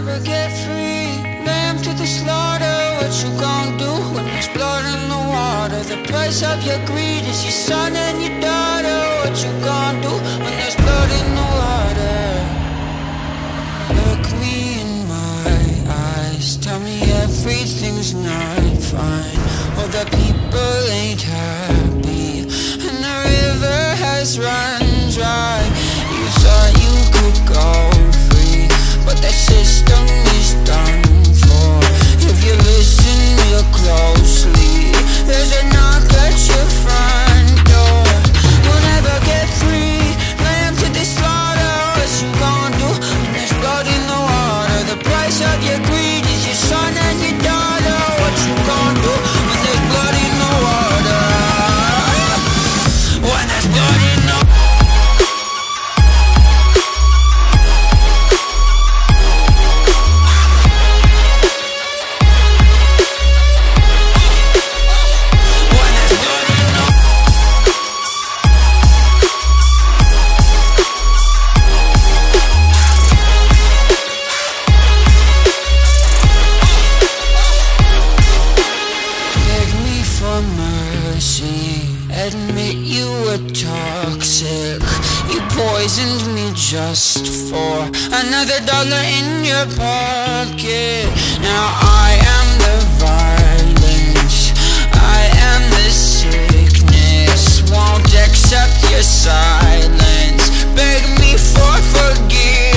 never get free. Lamb to the slaughter, what you gon' do when there's blood in the water? The price of your greed is your son and your daughter. What you gon' do when there's blood in the water? Look me in my eyes, tell me everything's not fine. All the people ain't happy, and the river has run dry. You thought you could go free, but that system is done for. If you listen real closely, there's a knock at your front door. You'll never get free. Lamb to the slaughter, what you gon' do when there's blood in the water? The price of your greed is your son and your daughter. What you gon' do when there's blood in the water? When there's blood in the water. Admit you were toxic. You poisoned me just for another dollar in your pocket. Now I am the violence, I am the sickness. Won't accept your silence, beg me for forgiveness.